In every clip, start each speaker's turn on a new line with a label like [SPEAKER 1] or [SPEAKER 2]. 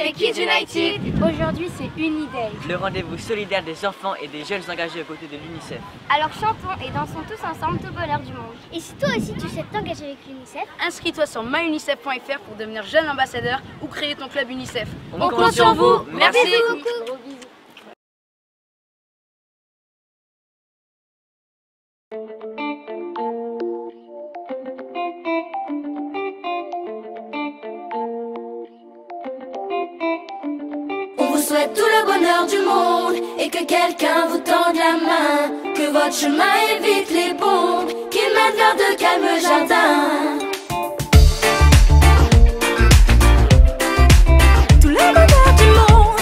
[SPEAKER 1] Journée Kids United.
[SPEAKER 2] Aujourd'hui c'est Uniday,
[SPEAKER 3] le rendez-vous solidaire des enfants et des jeunes engagés aux côtés de l'UNICEF.
[SPEAKER 2] Alors chantons et dansons tous ensemble tout bonheur du monde.
[SPEAKER 4] Et si toi aussi tu souhaites t'engager avec l'UNICEF,
[SPEAKER 1] Inscris-toi sur myunicef.fr pour devenir jeune ambassadeur ou créer ton club UNICEF.
[SPEAKER 3] On compte sur vous.
[SPEAKER 1] Merci.
[SPEAKER 2] Gros bisous.
[SPEAKER 5] On vous souhaite tout le bonheur du monde et que quelqu'un vous tende la main, que votre chemin évite les bombes, qu'il mène vers de calmes jardins. Tout le bonheur du monde,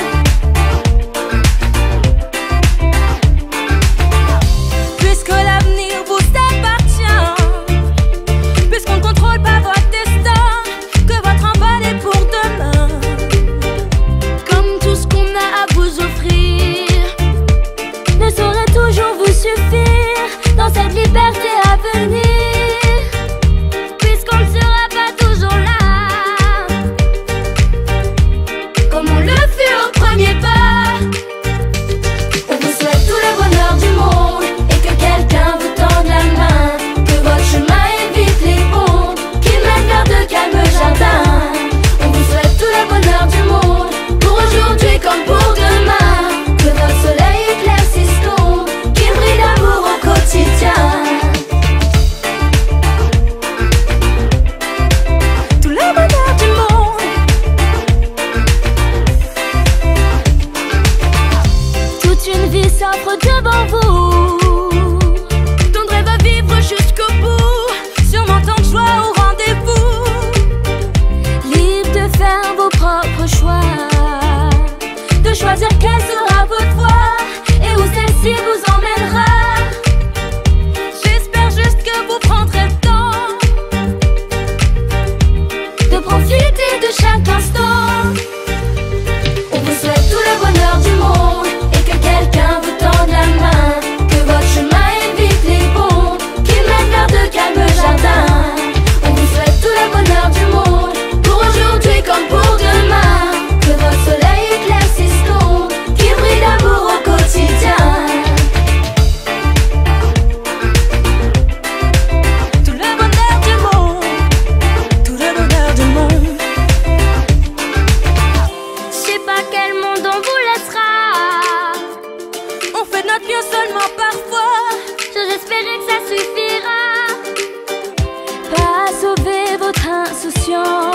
[SPEAKER 5] puisque l'avenir vous appartient, puisqu'on ne contrôle pas votre destin, que votre envol est pour demain. Comme tout ce qu'on a à vous offrir ne saurait toujours vous suffire dans cette liberté à venir, puisqu'on ne sera pas toujours là comme on le fut au premier pas. On vous souhaite tout le bonheur du monde et que quelqu'un vous tende la main, que votre chemin évite les bombes, qu'il mène vers de calmes jardins. On vous souhaite tout le bonheur du monde, pour aujourd'hui comme pour demain, que votre soleil éclaircisse l'ombre, qu'il brille d'amour au quotidien. Tout le bonheur du monde, toute une vie s'offre devant vous, ton rêve à vivre jusqu'au bout, sûrement tant de joie au rendez-vous, libre de faire vos propres choix, de choisir quelle sera votre voie et où celle-ci vous emmènera. J'espère juste que vous prendrez le temps de profiter de chaque instant. On vous souhaite tout le bonheur du monde et que quelqu'un vous tende la main, que votre chemin évite les bombes, qu'il mène vers de calmes jardins. On vous souhaite tout le bonheur du monde, pour aujourd'hui comme pour demain, que votre soleil éclaircisse l'ombre, qu'il brille d'amour au quotidien. Tout le bonheur du monde, tout le bonheur du monde. Je sais pas quel monde on vous laissera, on fait de notre mieux seulement parfois, j'ose espérer que ça suffira, pas à sauver votre insouciance,